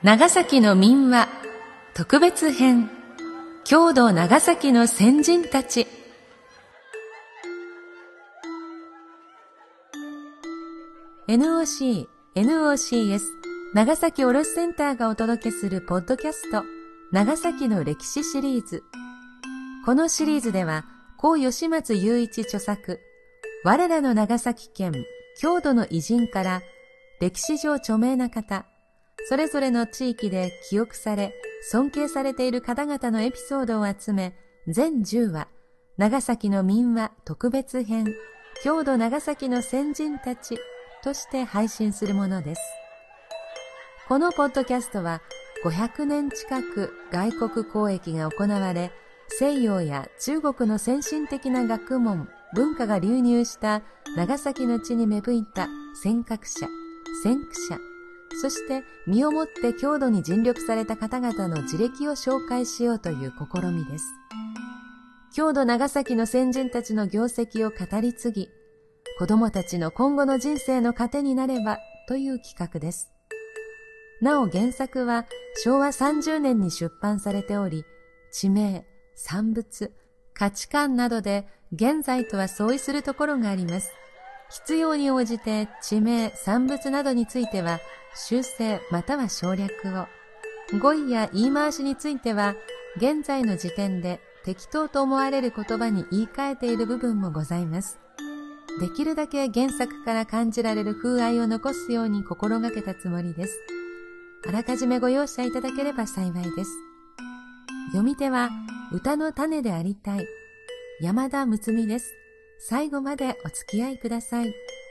長崎の民話特別編、郷土長崎の先人たち。NOC、NOCS 長崎卸センターがお届けするポッドキャスト、長崎の歴史シリーズ。このシリーズでは、高吉松雄一著作、我らの長崎県郷土の偉人から、歴史上著名な方、それぞれの地域で記憶され、尊敬されている方々のエピソードを集め、全10話、長崎の民話特別編、郷土長崎の先人たちとして配信するものです。このポッドキャストは、500年近く外国交易が行われ、西洋や中国の先進的な学問、文化が流入した長崎の地に芽吹いた先覚者、先駆者、そして身をもって郷土に尽力された方々の事歴を紹介しようという試みです。郷土長崎の先人たちの業績を語り継ぎ、子供たちの今後の人生の糧になればという企画です。なお原作は昭和30年に出版されており、地名、産物、価値観などで現在とは相違するところがあります。必要に応じて地名、産物などについては修正または省略を、語彙や言い回しについては現在の時点で適当と思われる言葉に言い換えている部分もございます。できるだけ原作から感じられる風合いを残すように心がけたつもりです。あらかじめご容赦いただければ幸いです。読み手は歌の種でありたい山田睦美です。最後までお付き合いください。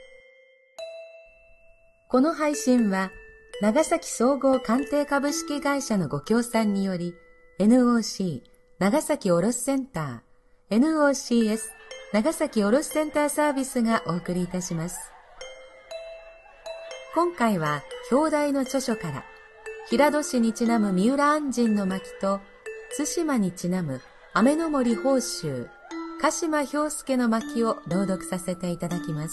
この配信は長崎総合鑑定株式会社のご協賛により NOC 長崎卸センター NOCS 長崎卸センターサービスがお送りいたします。今回は表題の著書から平戸市にちなむ三浦按針の巻と対馬にちなむ雨の森宝州鹿島兵介の巻を朗読させていただきます。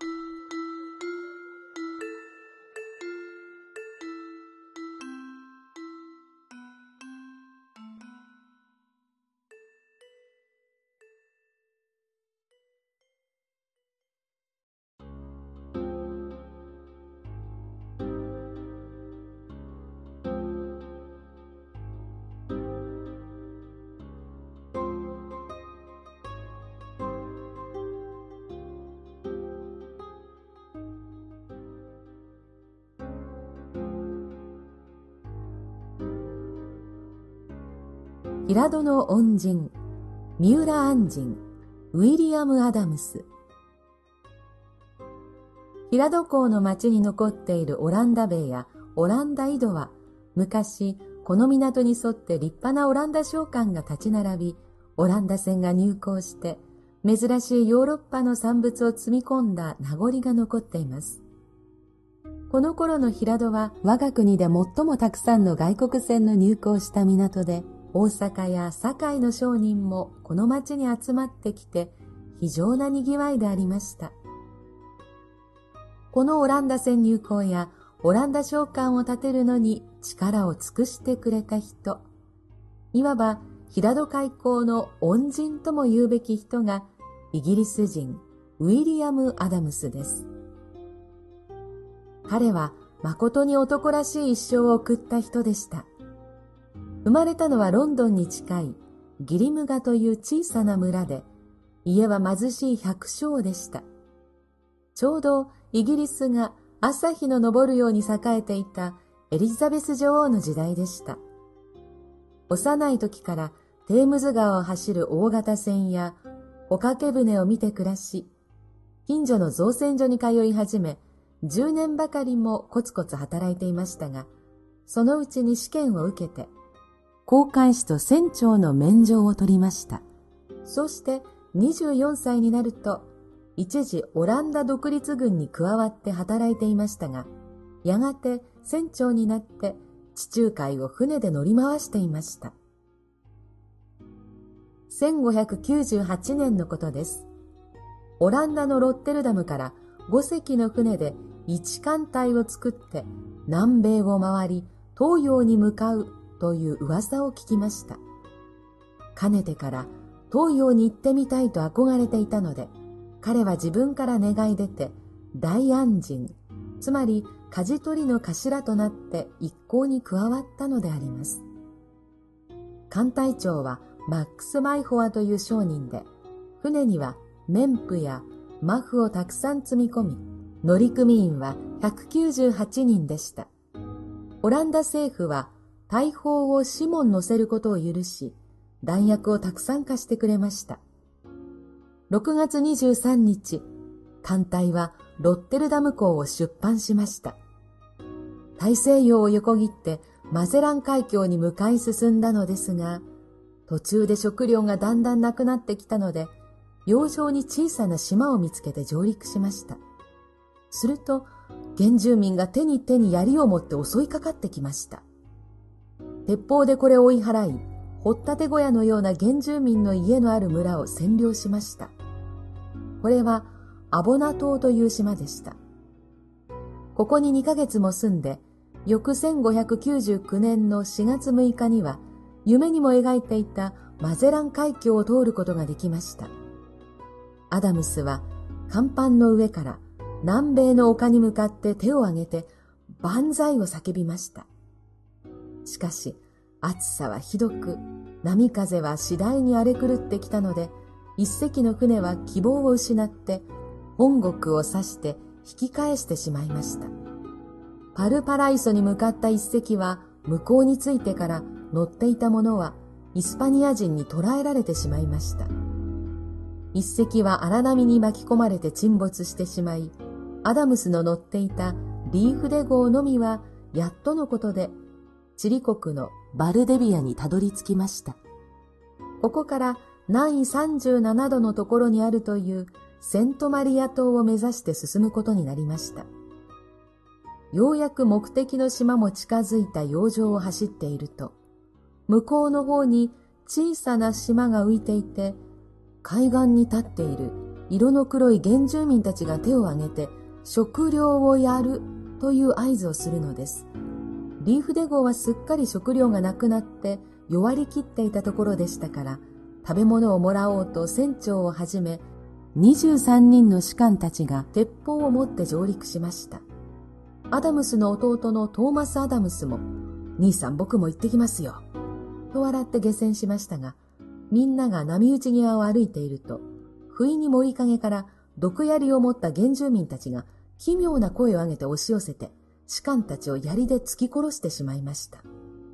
平戸の恩人、三浦按針、ウィリアム・アダムス。平戸港の町に残っているオランダ塀やオランダ井戸は、昔、この港に沿って立派なオランダ商館が立ち並び、オランダ船が入港して、珍しいヨーロッパの産物を積み込んだ名残が残っています。この頃の平戸は、我が国で最もたくさんの外国船の入港した港で、大阪や堺の商人もこの町に集まってきて非常な賑わいでありました。このオランダ船入港やオランダ商館を建てるのに力を尽くしてくれた人、いわば平戸開港の恩人とも言うべき人がイギリス人ウィリアム・アダムスです。彼は誠に男らしい一生を送った人でした。生まれたのはロンドンに近いギリムガという小さな村で、家は貧しい百姓でした。ちょうどイギリスが朝日の昇るように栄えていたエリザベス女王の時代でした。幼い時からテームズ川を走る大型船やおかけ船を見て暮らし、近所の造船所に通い始め、10年ばかりもコツコツ働いていましたが、そのうちに試験を受けて、航海士と船長の免状を取りました。そして24歳になると、一時オランダ独立軍に加わって働いていましたが、やがて船長になって地中海を船で乗り回していました。1598年のことです。オランダのロッテルダムから5隻の船で一艦隊を作って南米を回り、 東洋に向かうという噂を聞きました。かねてから東洋に行ってみたいと憧れていたので、彼は自分から願い出て、大安人、つまり舵取りの頭となって一行に加わったのであります。艦隊長はマックス・マイホアという商人で、船には綿布やマフをたくさん積み込み、乗組員は198人でした。オランダ政府は大砲を4門乗せることを許し、弾薬をたくさん貸してくれました。6月23日、艦隊はロッテルダム港を出版しました。大西洋を横切ってマゼラン海峡に向かい進んだのですが、途中で食料がだんだんなくなってきたので、洋上に小さな島を見つけて上陸しました。すると、原住民が手に槍を持って襲いかかってきました。鉄砲でこれを追い払い、掘ったて小屋のような原住民の家のある村を占領しました。これはアボナ島という島でした。ここに2ヶ月も住んで、翌1599年の4月6日には、夢にも描いていたマゼラン海峡を通ることができました。アダムスは甲板の上から南米の丘に向かって手を挙げて万歳を叫びました。しかし暑さはひどく、波風は次第に荒れ狂ってきたので、一隻の船は希望を失って本国を指して引き返してしまいました。パルパライソに向かった一隻は向こうに着いてから乗っていた者はイスパニア人に捕らえられてしまいました。一隻は荒波に巻き込まれて沈没してしまい、アダムスの乗っていたリーフデ号のみはやっとのことでチリ国のバルデビアにたどり着きました。ここから南緯37度のところにあるというセントマリア島を目指して進むことになりました。ようやく目的の島も近づいた洋上を走っていると、向こうの方に小さな島が浮いていて、海岸に立っている色の黒い原住民たちが手を挙げて食料をやるという合図をするのです。リーフデ号はすっかり食料がなくなって弱りきっていたところでしたから、食べ物をもらおうと船長をはじめ23人の士官たちが鉄砲を持って上陸しました。アダムスの弟のトーマス・アダムスも、兄さん僕も行ってきますよ、と笑って下船しましたが、みんなが波打ち際を歩いていると、不意に森陰から毒槍を持った原住民たちが奇妙な声を上げて押し寄せて、士官たちを槍で突き殺してしまいました。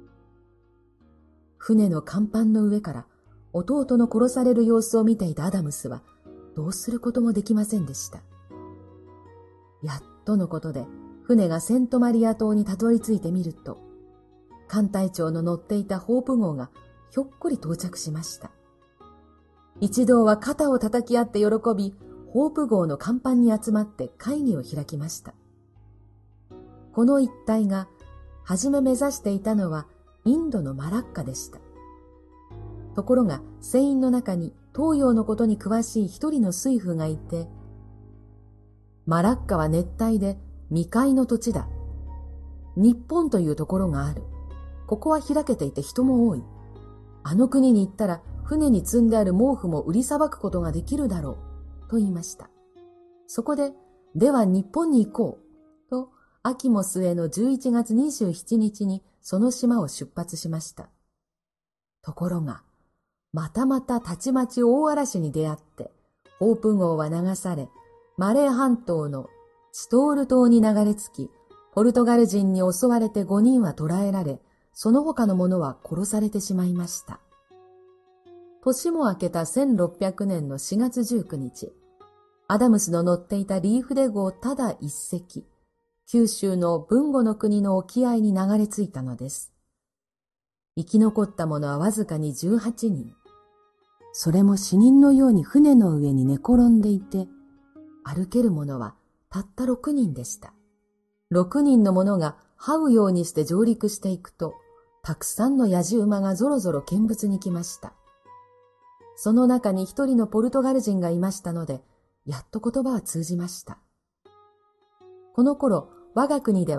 船の甲板の上から弟の殺される様子を見ていたアダムスは、どうすることもできませんでした。やっとのことで、船がセントマリア島にたどり着いてみると、艦隊長の乗っていたホープ号がひょっこり到着しました。一同は肩を叩き合って喜び、ホープ号の甲板に集まって会議を開きました。この一帯が、はじめ目指していたのはインドのマラッカでした。ところが船員の中に東洋のことに詳しい一人の水夫がいて、マラッカは熱帯で未開の土地だ。日本というところがある。ここは開けていて人も多い。あの国に行ったら船に積んである毛布も売りさばくことができるだろう、と言いました。そこで、では日本に行こう、と秋も末の11月27日にその島を出発しました。ところが、またまたたちまち大嵐に出会って、ホープ号は流され、マレー半島のチトール島に流れ着き、ポルトガル人に襲われて5人は捕らえられ、その他の者は殺されてしまいました。年も明けた1600年の4月19日、アダムスの乗っていたリーフデ号ただ一隻、九州の豊後の国の沖合に流れ着いたのです。生き残った者はわずかに18人。それも死人のように船の上に寝転んでいて、歩ける者はたった6人でした。6人の者が這うようにして上陸していくと、たくさんの野じ馬がぞろぞろ見物に来ました。その中に一人のポルトガル人がいましたので、やっと言葉は通じました。この頃、我が国では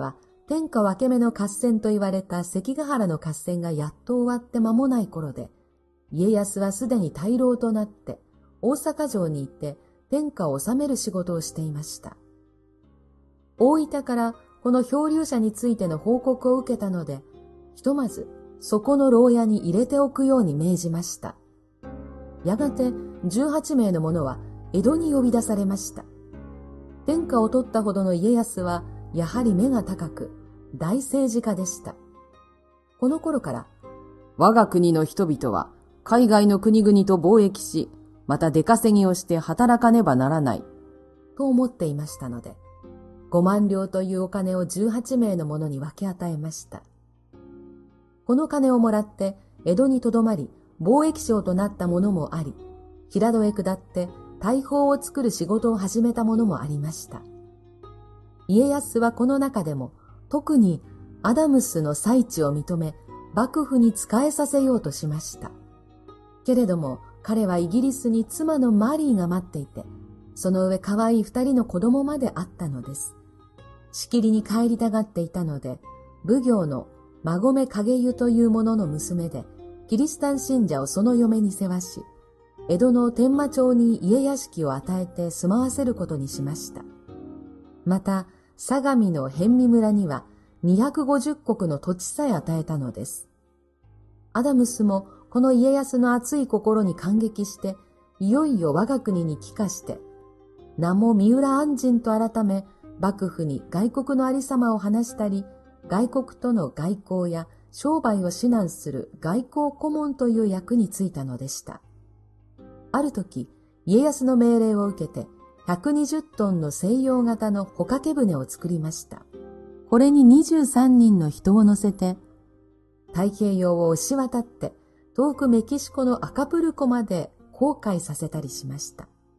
天下分け目の合戦と言われた関ヶ原の合戦がやっと終わって間もない頃で、家康はすでに大老となって大阪城にいて天下を治める仕事をしていました。大分からこの漂流者についての報告を受けたので、ひとまずそこの牢屋に入れておくように命じました。やがて18名の者は江戸に呼び出されました。天下を取ったほどの家康はやはり目が高く大政治家でした。この頃から我が国の人々は海外の国々と貿易し、また出稼ぎをして働かねばならないと思っていましたので、5万両というお金を18名の者に分け与えました。この金をもらって江戸にとどまり貿易商となった者もあり、平戸へ下って大砲を作る仕事を始めた者もありました。家康はこの中でも特にアダムスの裁地を認め、幕府に仕えさせようとしました。けれども彼はイギリスに妻のマリーが待っていて、その上可愛い2人の子供まであったのです。しきりに帰りたがっていたので、奉行の馬込景湯という者の娘で、キリシタン信者をその嫁に世話し、江戸の天満町に家屋敷を与えて住まわせることにしました。また、相模の辺見村には250石の土地さえ与えたのです。アダムスもこの家康の熱い心に感激して、いよいよ我が国に帰化して、名も三浦按針と改め、幕府に外国のありさまを話したり、外国との外交や商売を指南する外交顧問という役に就いたのでした。ある時、家康の命令を受けて、120トンの西洋型の帆掛け船を作りました。これに23人の人を乗せて、太平洋を押し渡って、遠くメキシコのアカプルコまで航海させたりしました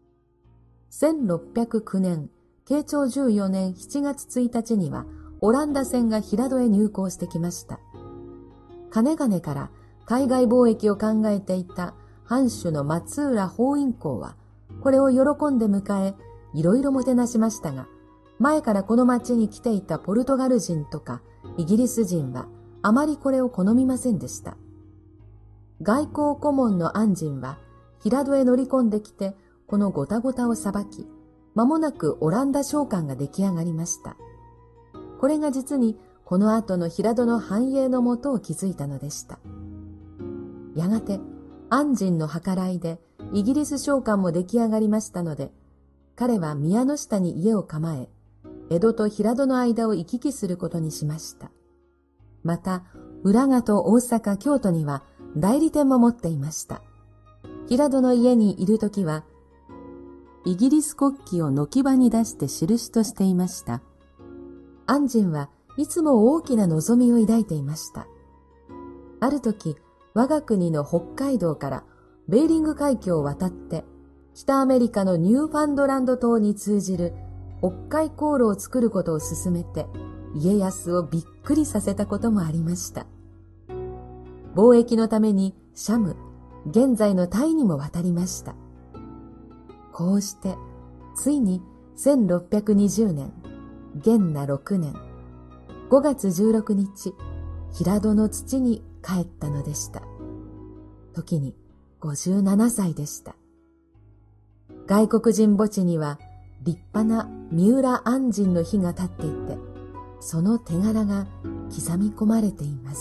。1609年、慶長14年7月1日には、オランダ船が平戸へ入港してきました。かねがねから海外貿易を考えていた藩主の松浦法院公は、これを喜んで迎え、いろいろもてなしましたが、前からこの町に来ていたポルトガル人とかイギリス人はあまりこれを好みませんでした。外交顧問の按針は平戸へ乗り込んできて、このごたごたを裁き、間もなくオランダ商館が出来上がりました。これが実にこの後の平戸の繁栄のもとを築いたのでした。やがて按針の計らいでイギリス商館も出来上がりましたので、彼は宮の下に家を構え、江戸と平戸の間を行き来することにしました。また、浦賀と大阪、京都には代理店も持っていました。平戸の家にいるときは、イギリス国旗を軒場に出して印としていました。按針はいつも大きな望みを抱いていました。あるとき、我が国の北海道からベーリング海峡を渡って、北アメリカのニューファンドランド島に通じる北海航路を作ることを進めて、家康をびっくりさせたこともありました。貿易のためにシャム、現在のタイにも渡りました。こうして、ついに1620年、元和6年、5月16日、平戸の土に帰ったのでした。時に57歳でした。外国人墓地には立派な三浦按針の碑が立っていて、その手柄が刻み込まれています。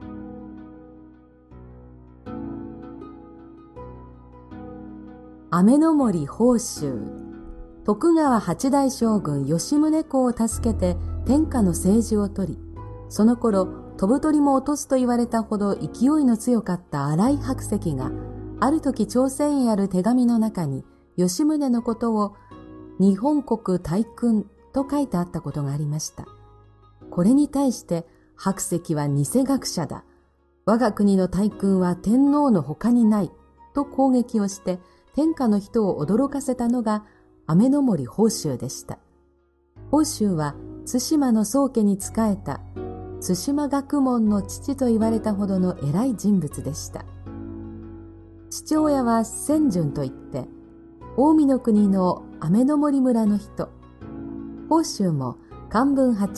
雨の森宝州。徳川八代将軍吉宗公を助けて天下の政治を取り、その頃飛ぶ鳥も落とすと言われたほど勢いの強かった新井白石が、ある時朝鮮へある手紙の中に吉宗のことを日本国大君と書いてあったことがありました。これに対して白石は偽学者だ。我が国の大君は天皇の他にないと攻撃をして天下の人を驚かせたのが雨の森宝州でした。宝州は対馬の宗家に仕えた対馬学問の父と言われたほどの偉い人物でした。父親は千順といって、近江の国の雨の森村の人。宝州も寛文8年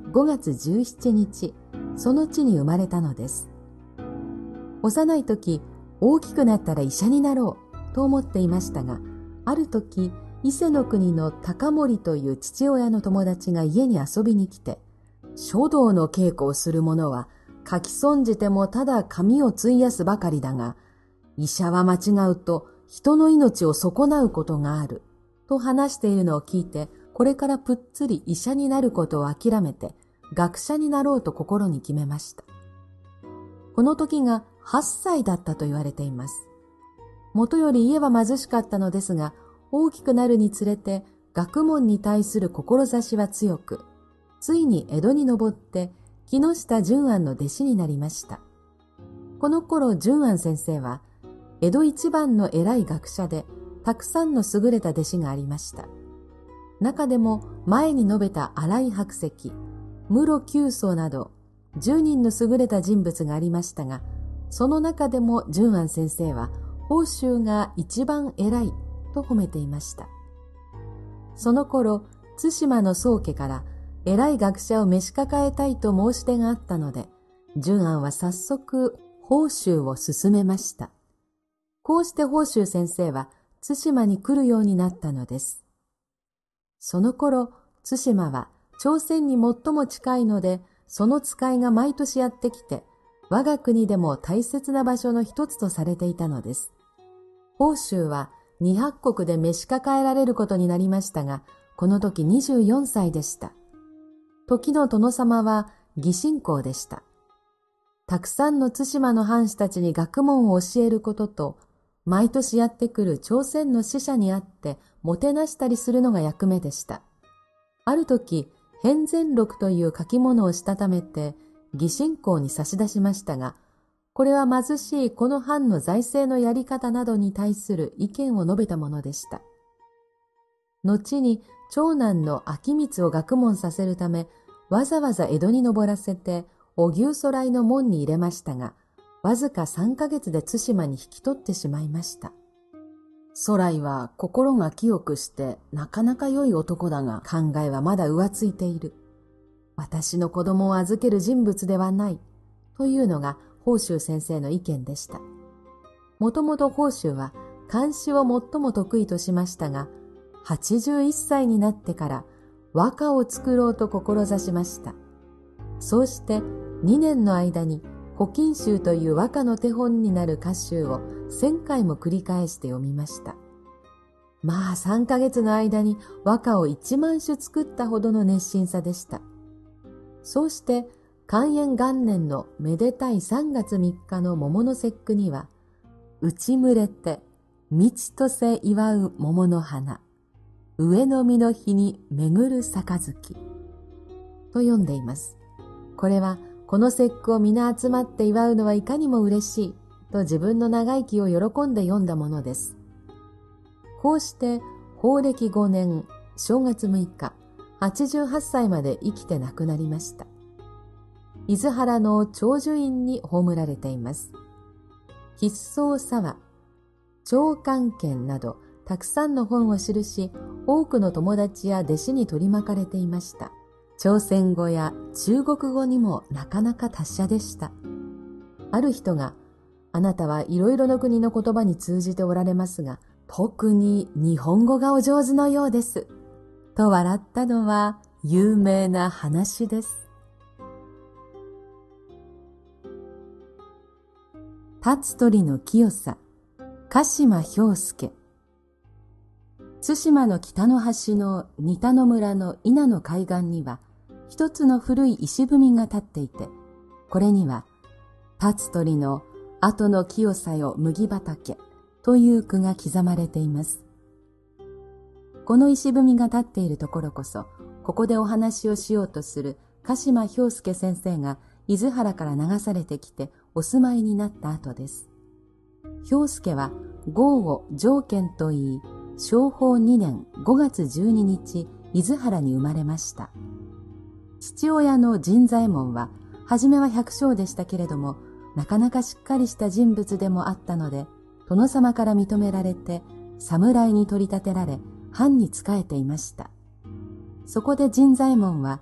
5月17日、その地に生まれたのです。幼い時、大きくなったら医者になろうと思っていましたが、ある時、伊勢の国の高森という父親の友達が家に遊びに来て、書道の稽古をする者は書き損じてもただ紙を費やすばかりだが、医者は間違うと人の命を損なうことがあると話しているのを聞いて、これからぷっつり医者になることを諦めて学者になろうと心に決めました。この時が8歳だったと言われています。もとより家は貧しかったのですが、大きくなるにつれて学問に対する志は強く、ついに江戸に登って木下順庵の弟子になりました。この頃順庵先生は江戸一番の偉い学者で、たくさんの優れた弟子がありました。中でも前に述べた新井白石、室九宗など10人の優れた人物がありましたが、その中でも順庵先生は法州が一番偉いと褒めていました。その頃、対馬の宗家から偉い学者を召し抱えたいと申し出があったので、順庵は早速法州を進めました。こうして法州先生は対馬に来るようになったのです。その頃、対馬は朝鮮に最も近いので、その使いが毎年やってきて、我が国でも大切な場所の一つとされていたのです。法州は200石で召し抱えられることになりましたが、この時24歳でした。時の殿様は義信公でした。たくさんの対馬の藩士たちに学問を教えることと、毎年やってくる朝鮮の使者に会ってもてなしたりするのが役目でした。ある時、変善録という書き物をしたためて義信公に差し出しましたが、これは貧しいこの藩の財政のやり方などに対する意見を述べたものでした。後に長男の昭光を学問させるため、わざわざ江戸に登らせて荻生徂徠の門に入れましたが、わずか3ヶ月で対馬に引き取ってしまいました。徂徠は心が清くしてなかなか良い男だが、考えはまだ浮ついている。私の子供を預ける人物ではない。というのが法州先生の意見でした。もともと法州は漢詩を最も得意としましたが、81歳になってから和歌を作ろうと志しました。そうして2年の間に古今集という和歌の手本になる歌集を1000回も繰り返して読みました。まあ3ヶ月の間に和歌を1万首作ったほどの熱心さでした。そうして寛延元年のめでたい3月3日の桃の節句には、打ち群れて道とせ祝う桃の花、上の実の日に巡る杯と読んでいます。これはこの節句を皆集まって祝うのはいかにも嬉しいと自分の長生きを喜んで読んだものです。こうして法暦5年正月6日、88歳まで生きて亡くなりました。伊豆原の長寿院に葬られています。筆草沢、長官見などたくさんの本を記し、多くの友達や弟子に取り巻かれていました。朝鮮語や中国語にもなかなか達者でした。ある人が、あなたはいろいろな国の言葉に通じておられますが、特に日本語がお上手のようです。と笑ったのは有名な話です。立つ鳥の清さ、鹿島兵介。対馬の北の端の仁田野村の稲の海岸には、一つの古い石踏みが立っていて、これには、立つ鳥の後の清さよ麦畑という句が刻まれています。この石踏みが立っているところこそ、ここでお話をしようとする鹿島兵介先生が伊豆原から流されてきてお住まいになった後です。兵介は号を条件といい、正法2年5月12日、伊豆原に生まれました。父親の陣左衛門は、はじめは百姓でしたけれども、なかなかしっかりした人物でもあったので、殿様から認められて、侍に取り立てられ、藩に仕えていました。そこで陣左衛門は、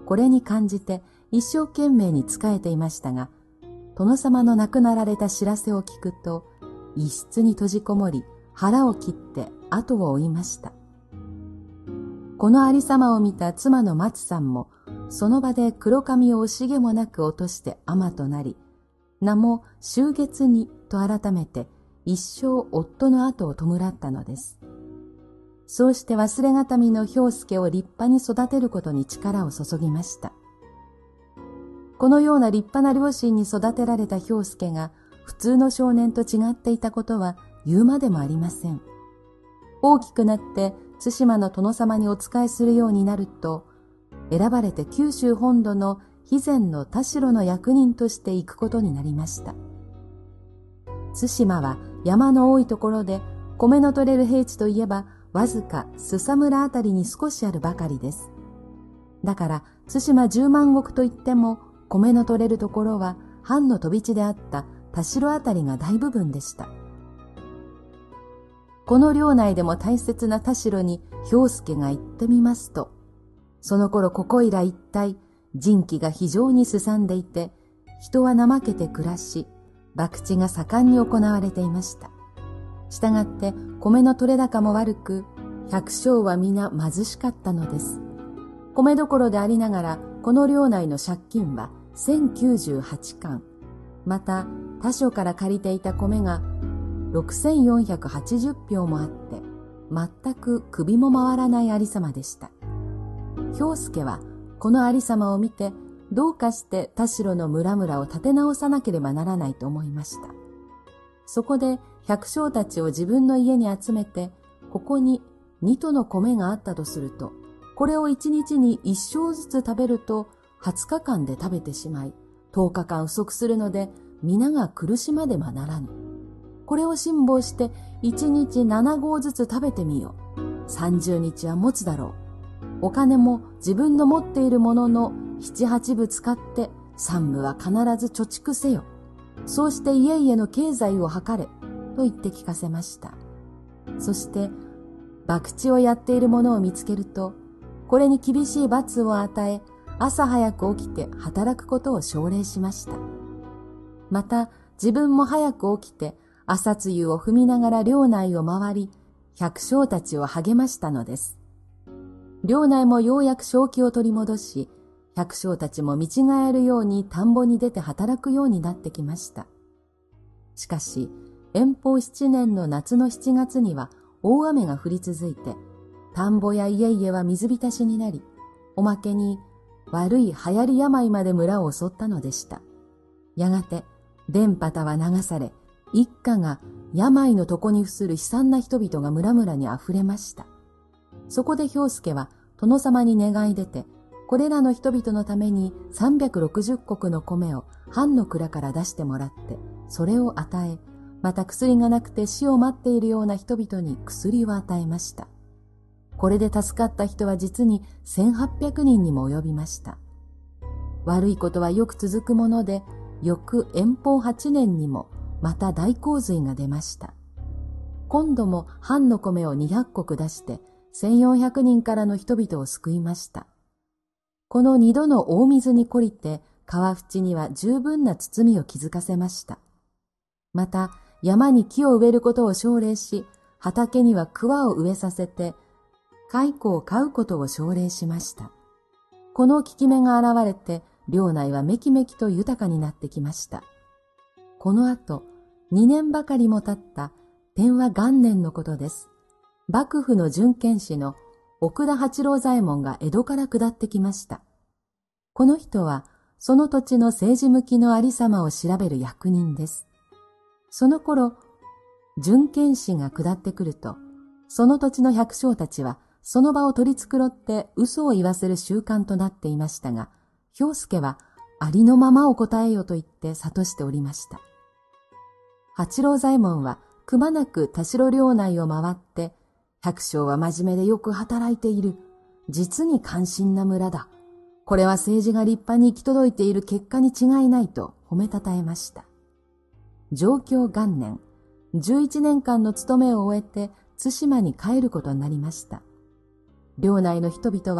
これに感じて一生懸命に仕えていましたが、殿様の亡くなられた知らせを聞くと、一室に閉じこもり、腹を切って後を追いました。このありさまを見た妻の松さんも、その場で黒髪を惜しげもなく落として尼となり、名も秋月にと改めて一生夫の後を弔ったのです。そうして忘れがたみの兵助を立派に育てることに力を注ぎました。このような立派な両親に育てられた兵助が普通の少年と違っていたことは言うまでもありません。大きくなって対馬の殿様にお仕えするようになると、選ばれて九州本土の肥前の田代の役人として行くことになりました。対馬は山の多いところで、米の取れる平地といえばわずか須佐村あたりに少しあるばかりです。だから対馬10万石といっても、米の取れるところは藩の飛び地であった田代あたりが大部分でした。この領内でも大切な田代に兵助が行ってみますと、その頃ここいら一帯、人気が非常にすさんでいて、人は怠けて暮らし、博打が盛んに行われていました。したがって米の取れ高も悪く、百姓は皆貧しかったのです。米どころでありながら、この領内の借金は1098貫、また他所から借りていた米が6480俵もあって、全く首も回らないありさまでした。兵助はこのありさまを見て、どうかして田代の村々を立て直さなければならないと思いました。そこで百姓たちを自分の家に集めて、ここに2斗の米があったとすると、これを1日に1升ずつ食べると20日間で食べてしまい、10日間不足するので皆が苦しまねばならぬ。これを辛抱して1日7合ずつ食べてみよう。30日は持つだろう。お金も自分の持っているものの7、8分使って3分は必ず貯蓄せよ。そうして家々の経済を図れ。と言って聞かせました。そして博打をやっている者を見つけると、これに厳しい罰を与え、朝早く起きて働くことを奨励しました。また自分も早く起きて朝露を踏みながら領内を回り、百姓たちを励ましたのです。領内もようやく正気を取り戻し、百姓たちも見違えるように田んぼに出て働くようになってきました。しかし、延宝7年の夏の7月には大雨が降り続いて、田んぼや家々は水浸しになり、おまけに悪い流行り病まで村を襲ったのでした。やがて田畑は流され、一家が病の床に伏する悲惨な人々が村々にあふれました。そこで兵助は殿様に願い出て、これらの人々のために360石の米を藩の蔵から出してもらって、それを与え、また薬がなくて死を待っているような人々に薬を与えました。これで助かった人は実に1800人にも及びました。悪いことはよく続くもので、翌延宝8年にもまた大洪水が出ました。今度も藩の米を200石出して1400人からの人々を救いました。この2度の大水に懲りて川淵には十分な包みを築かせました。また山に木を植えることを奨励し、畑には桑を植えさせて蚕を飼うことを奨励しました。この効き目が現れて、領内はめきめきと豊かになってきました。この後、2年ばかりも経った天和元年のことです。幕府の巡検使の奥田八郎左衛門が江戸から下ってきました。この人は、その土地の政治向きのありさまを調べる役人です。その頃、巡検使が下ってくると、その土地の百姓たちは、その場を取り繕って嘘を言わせる習慣となっていましたが、兵助はありのままを答えよと言って諭しておりました。八郎左衛門はくまなく田代領内を回って、百姓は真面目でよく働いている。実に感心な村だ。これは政治が立派に行き届いている結果に違いないと褒めたたえました。上京元年、11年間の務めを終えて対馬に帰ることになりました。領内の人々は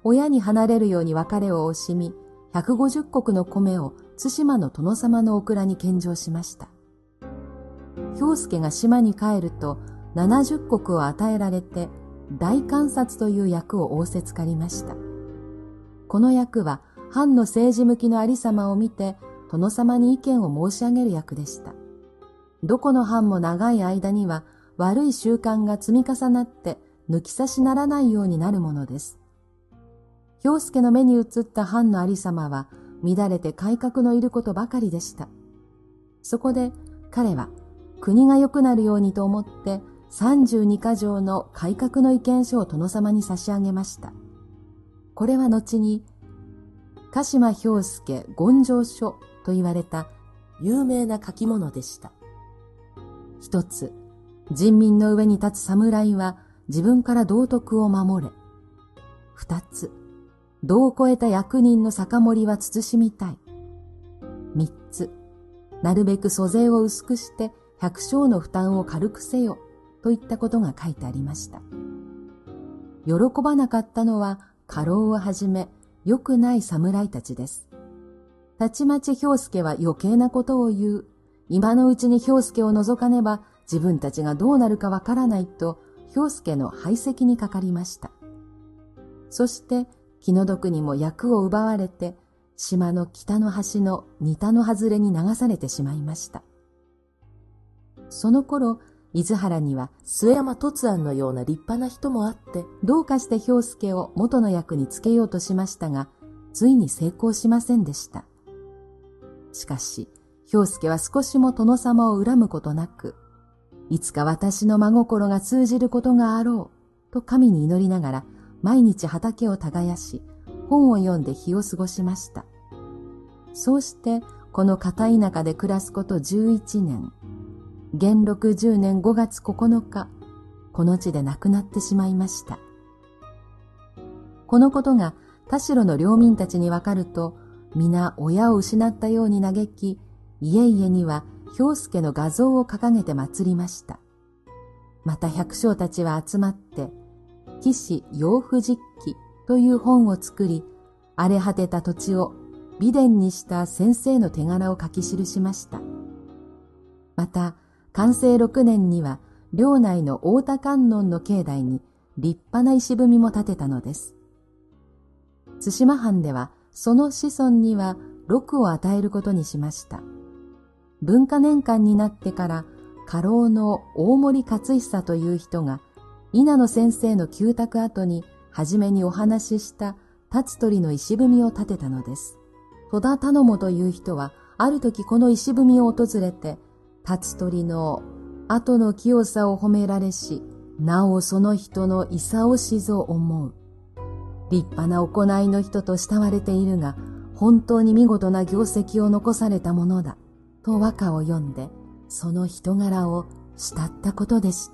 親に離れるように別れを惜しみ、150石の米を対馬の殿様のお蔵に献上しました。兵助が島に帰ると70石を与えられて、大監察という役を仰せつかりました。この役は藩の政治向きのありさまを見て、殿様に意見を申し上げる役でした。どこの藩も長い間には悪い習慣が積み重なって抜き差しならないようになるものです。兵助の目に映った藩のありさまは乱れて改革のいることばかりでした。そこで彼は国が良くなるようにと思って32か条の改革の意見書を殿様に差し上げました。これは後に鹿島兵助言上書と言われた有名な書き物でした。一つ、人民の上に立つ侍は自分から道徳を守れ。二つ、道を超えた役人の酒盛りは慎みたい。三つ、なるべく租税を薄くして百姓の負担を軽くせよといったことが書いてありました。喜ばなかったのは家老をはじめ良くない侍たちです。たちまち兵助は余計なことを言う。今のうちに兵助を除かねば自分たちがどうなるかわからないと兵助の排斥にかかりました。そして気の毒にも役を奪われて島の北の端の仁田の外れに流されてしまいました。その頃、伊豆原には末山突庵のような立派な人もあって、どうかして兵助を元の役につけようとしましたが、ついに成功しませんでした。しかし、兵助は少しも殿様を恨むことなく、いつか私の真心が通じることがあろう、と神に祈りながら、毎日畑を耕し、本を読んで日を過ごしました。そうして、この片田舎で暮らすこと11年、元禄10年5月9日、この地で亡くなってしまいました。このことが田代の領民たちにわかると、皆親を失ったように嘆き、家々には兵助の画像を掲げて祀りました。また百姓たちは集まって、紀氏養父実記という本を作り、荒れ果てた土地を美伝にした先生の手柄を書き記しました。また、寛政6年には、領内の太田観音の境内に立派な石踏みも建てたのです。対馬藩では、その子孫には禄を与えることにしました。文化年間になってから、家老の大森勝久という人が、稲野先生の旧宅跡に初めにお話しした立鳥の石踏みを建てたのです。戸田頼母という人は、ある時この石踏みを訪れて、立鳥の後の清さを褒められし、なおその人の功しぞ思う。立派な行いの人と慕われているが、本当に見事な業績を残されたものだ、と和歌を読んで、その人柄を慕ったことでした。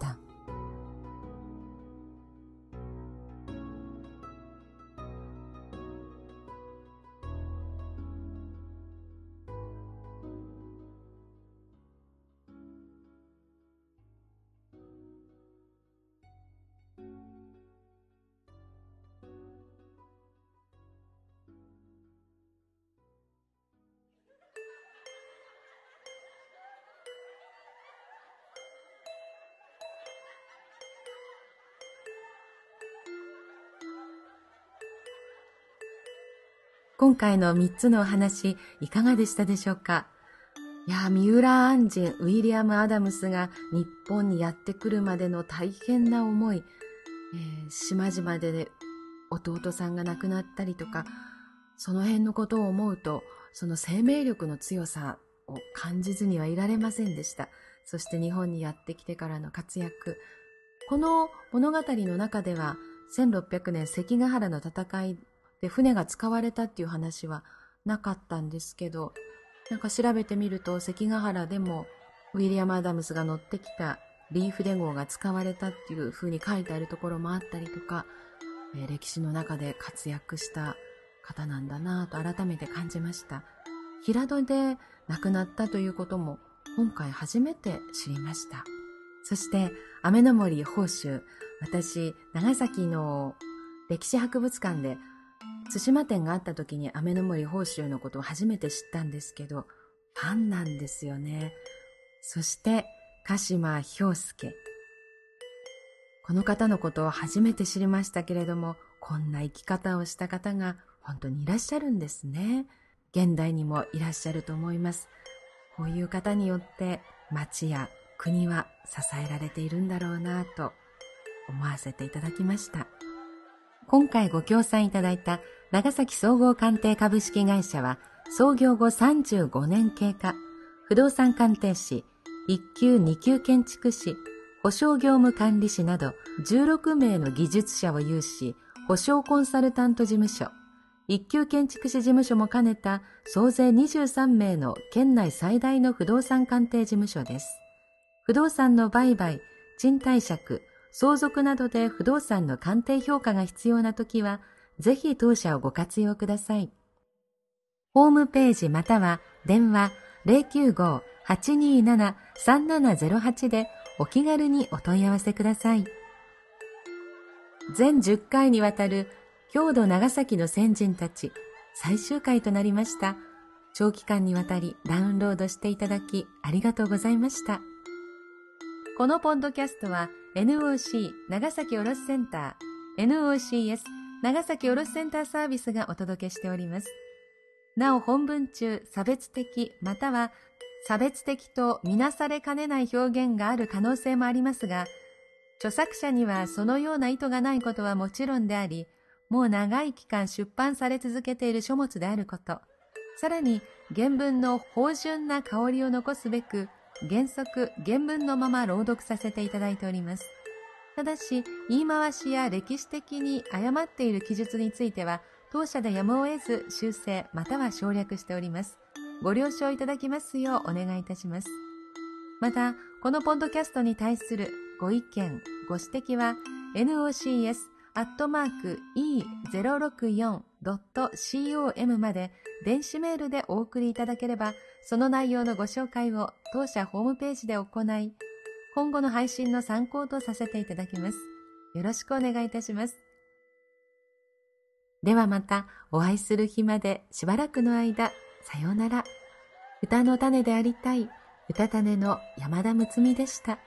今回の3つのお話、いかがでしたでしょうか。三浦按針、ウィリアム・アダムスが日本にやってくるまでの大変な思い、島々で、弟さんが亡くなったりとか、その辺のことを思うと、その生命力の強さを感じずにはいられませんでした。そして日本にやってきてからの活躍。この物語の中では、1600年関ヶ原の戦いで船が使われたっていう話はなかったんですけど、なんか調べてみると関ヶ原でもウィリアム・アダムスが乗ってきたリーフデ号が使われたっていう風に書いてあるところもあったりとか、歴史の中で活躍した方なんだなぁと改めて感じました。平戸で亡くなったということも今回初めて知りました。そして雨の森宝州、私長崎の歴史博物館で対馬店があった時に雨の森宝州のことを初めて知ったんですけど、ファンなんですよね。そして鹿島兵介。この方のことを初めて知りましたけれども、こんな生き方をした方が本当にいらっしゃるんですね。現代にもいらっしゃると思います。こういう方によって町や国は支えられているんだろうなと思わせていただきました。今回ご協賛いただいた長崎総合鑑定株式会社は、創業後35年経過、不動産鑑定士、1級2級建築士、保証業務管理士など16名の技術者を有し、保証コンサルタント事務所、1級建築士事務所も兼ねた総勢23名の県内最大の不動産鑑定事務所です。不動産の売買、賃貸借、相続などで不動産の鑑定評価が必要なときは、ぜひ当社をご活用ください。ホームページまたは電話 095-827-3708 でお気軽にお問い合わせください。全10回にわたる郷土長崎の先人たち最終回となりました。長期間にわたりダウンロードしていただきありがとうございました。このポッドキャストは NOC 長崎卸センター、NOCS 長崎卸センターサービスがお届けしております。なお本文中、差別的または差別的とみなされかねない表現がある可能性もありますが、著作者にはそのような意図がないことはもちろんであり、もう長い期間出版され続けている書物であること、さらに原文の芳醇な香りを残すべく、原則原文のまま朗読させていただいております。ただし、言い回しや歴史的に誤っている記述については、当社でやむを得ず修正または省略しております。ご了承いただきますようお願いいたします。また、このポッドキャストに対するご意見、ご指摘は、nocs@e064.com まで電子メールでお送りいただければ、その内容のご紹介を当社ホームページで行い、今後の配信の参考とさせていただきます。よろしくお願いいたします。ではまたお会いする日までしばらくの間、さようなら。歌の種でありたい歌種の山田睦美でした。